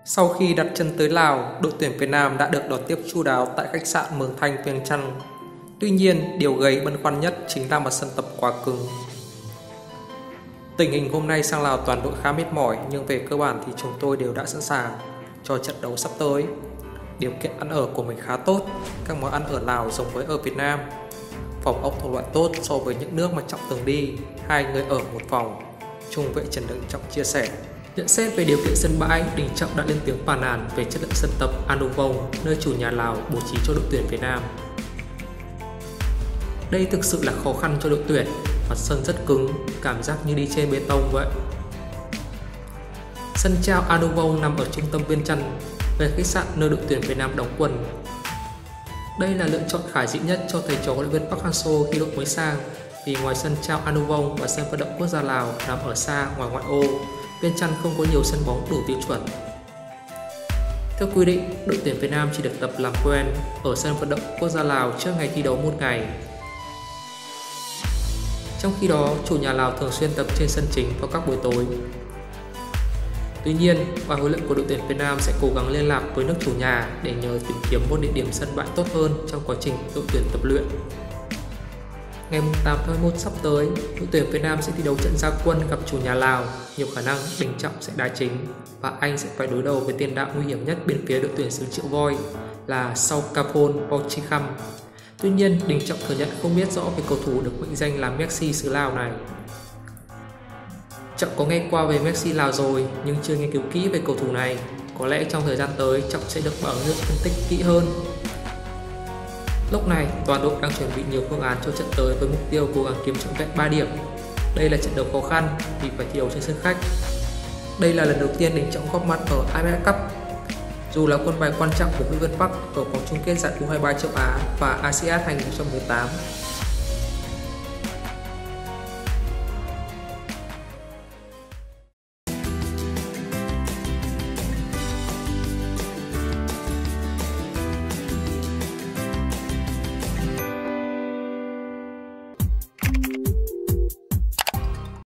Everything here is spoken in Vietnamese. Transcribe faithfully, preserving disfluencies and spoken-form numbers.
Sau khi đặt chân tới Lào, đội tuyển Việt Nam đã được đón tiếp chu đáo tại khách sạn Mường Thanh, Viêng Chăn. Tuy nhiên, điều gây băn khoăn nhất chính là mặt sân tập quá cứng. Tình hình hôm nay sang Lào toàn đội khá mệt mỏi, nhưng về cơ bản thì chúng tôi đều đã sẵn sàng cho trận đấu sắp tới. Điều kiện ăn ở của mình khá tốt, các món ăn ở Lào giống với ở Việt Nam. Phòng ốc thuộc loại tốt so với những nước mà Trọng từng đi, hai người ở một phòng. Trung vệ Trần Đức Trọng chia sẻ. Nhận xét về điều kiện sân bãi, Đình Trọng đã lên tiếng phàn nàn về chất lượng sân tập Anuvong, nơi chủ nhà Lào bố trí cho đội tuyển Việt Nam. Đây thực sự là khó khăn cho đội tuyển, mặt sân rất cứng, cảm giác như đi trên bê tông vậy. Sân Chao Anuvong nằm ở trung tâm Viêng Chăn, về khách sạn nơi đội tuyển Việt Nam đóng quân. Đây là lựa chọn khả dĩ nhất cho thầy trò huấn luyện viên Park Hang-seo khi đội mới sang, vì ngoài sân Chao Anuvong và sân vận động quốc gia Lào nằm ở xa ngoài ngoại ô, Viêng Chăn không có nhiều sân bóng đủ tiêu chuẩn. Theo quy định, đội tuyển Việt Nam chỉ được tập làm quen ở sân vận động quốc gia Lào trước ngày thi đấu một ngày. Trong khi đó, chủ nhà Lào thường xuyên tập trên sân chính vào các buổi tối. Tuy nhiên, ban huấn luyện của đội tuyển Việt Nam sẽ cố gắng liên lạc với nước chủ nhà để nhờ tìm kiếm một địa điểm sân bãi tốt hơn trong quá trình đội tuyển tập luyện. Ngày tám tháng mười một sắp tới, đội tuyển Việt Nam sẽ thi đấu trận ra quân gặp chủ nhà Lào. Nhiều khả năng Đình Trọng sẽ đá chính và anh sẽ phải đối đầu với tiền đạo nguy hiểm nhất bên phía đội tuyển xứ Triệu Voi là Saukapol Pochikham. Tuy nhiên, Đình Trọng thừa nhận không biết rõ về cầu thủ được mệnh danh là Messi xứ Lào này. Trọng có nghe qua về Messi Lào rồi nhưng chưa nghiên cứu kỹ về cầu thủ này. Có lẽ trong thời gian tới Trọng sẽ được bảo dưỡng phân tích kỹ hơn. Lúc này, toàn đội đang chuẩn bị nhiều phương án cho trận tới với mục tiêu cố gắng kiếm trọn vẹn ba điểm. Đây là trận đấu khó khăn vì phải thi đấu trên sân khách. Đây là lần đầu tiên Đình Trọng góp mặt ở a ép ép Cup. Dù là quân bài quan trọng của huấn luyện viên Park ở vòng chung kết giải U hai mươi ba châu Á và a sê an hai không một tám,